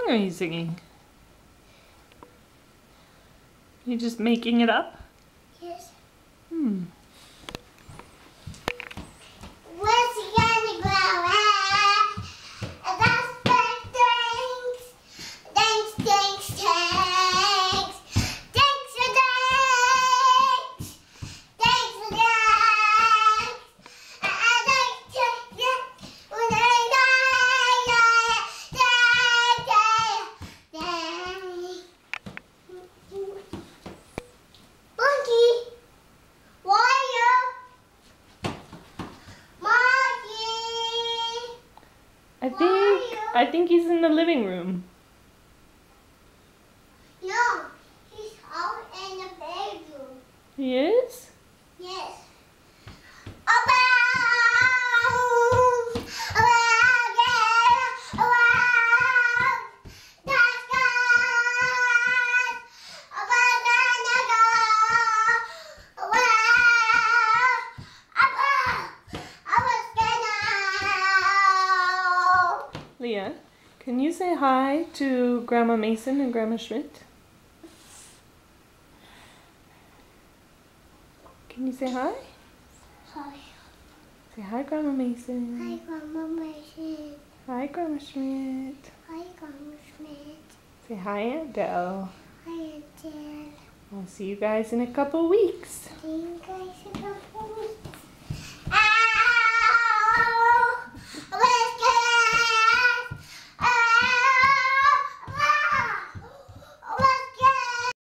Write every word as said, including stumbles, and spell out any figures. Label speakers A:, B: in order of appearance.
A: song are you singing? You just making it up?
B: Yes.
A: Hmm.
B: Where's the candy ground? That's the thanks. Thanks, thanks, thanks. Thanks for thanks. Thanks for thanks. I like to get when I Monkey, why you? Monkey.
A: I think I think he's in the living room.
B: No, he's out in the bedroom.
A: He is?
B: Yes. Around, around, yeah, around the sky, around the go, around, above, above the sky.
A: Leah, can you say hi to Grandma Mason and Grandma Schmidt? Can you say hi?
B: Hi.
A: Say hi, Grandma Mason.
B: Hi, Grandma Mason.
A: Hi, Grandma Schmidt.
B: Hi, Grandma Schmidt.
A: Say hi, Aunt Dell.
B: Hi, Aunt Dell.
A: I'll see you guys in a couple weeks.
B: Thank